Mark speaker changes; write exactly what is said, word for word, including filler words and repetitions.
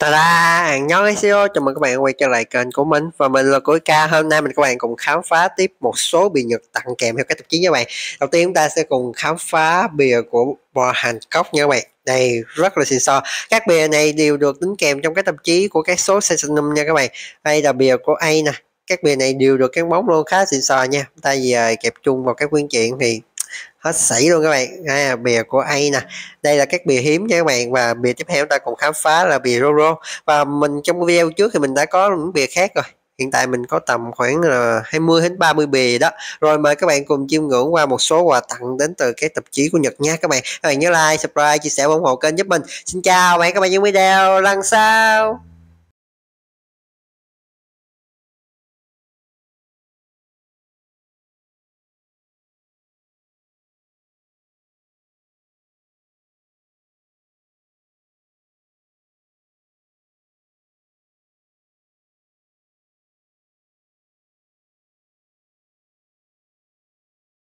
Speaker 1: Ta-da! Annyeonghaseyo, chào mừng các bạn quay trở lại kênh của mình và mình là Cuối Ca. Hôm nay mình các bạn cùng khám phá tiếp một số bìa Nhật tặng kèm theo các tạp chí nha các bạn. Đầu tiên chúng ta sẽ cùng khám phá bìa của bò Hancock nha các bạn. Đây rất là xịn sò. Các bìa này đều được đính kèm trong các tạp chí của các số seasonum nha các bạn. Đây là bìa của A nè. Các bìa này đều được cán bóng luôn, khá xịn sò nha. Ta về kẹp chung vào các quyển truyện thì hết sảy luôn các bạn. À, bìa của A nè, đây là các bìa hiếm nha các bạn. Và bìa tiếp theo chúng ta cùng khám phá là bìa Roro. Và mình trong video trước thì mình đã có những bìa khác rồi, hiện tại mình có tầm khoảng là hai mươi đến ba mươi bìa đó. Rồi mời các bạn cùng chiêm ngưỡng qua một số quà tặng đến từ các tạp chí của Nhật nha các bạn. Các bạn nhớ like, subscribe, chia sẻ và ủng hộ kênh giúp mình. Xin chào và hẹn các bạn những video lần sau.